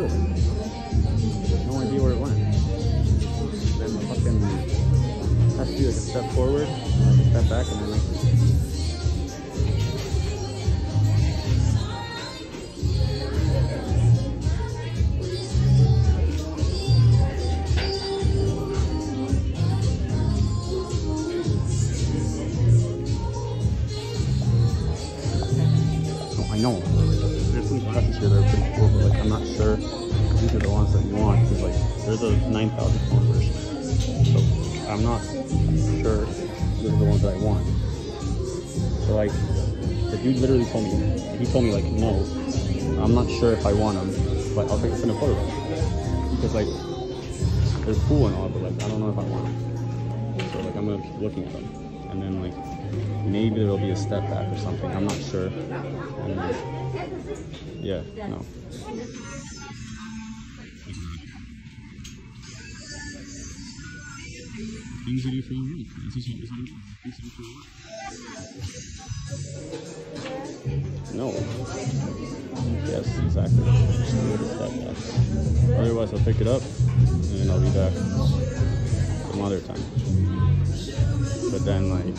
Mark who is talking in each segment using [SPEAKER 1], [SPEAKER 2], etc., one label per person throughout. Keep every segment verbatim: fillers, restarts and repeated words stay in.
[SPEAKER 1] it. No idea where it went. Then the fucking has to do like a step forward, like a step back, and then like. I know. There's some glasses here that are pretty cool, but like I'm not sure these are the ones that you want because like there's a nine thousand dollar version. So I'm not sure these are the ones that I want. So like the dude literally told me, he told me like no, I'm not sure if I want them, but I'll take a photo because like they're cool and all, but like I don't know if I want them. So like I'm gonna keep looking at them, and then like maybe there'll be a step back or something. I'm not sure. And, uh, yeah, no. Things to do for your week. Things to do for your week. No. Yes, exactly. Step back. Otherwise, I'll pick it up and then I'll be back some other time. But then, like.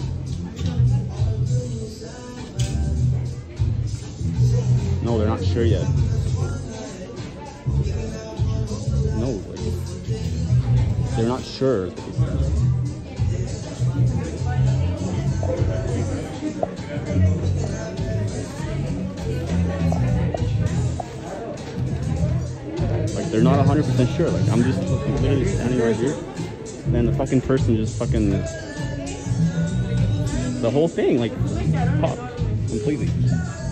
[SPEAKER 1] No, they're not sure yet. No, like, they're not sure. Like, they're not one hundred percent sure. Like, I'm just literally standing right here. And then the fucking person just fucking... The whole thing, like, popped completely.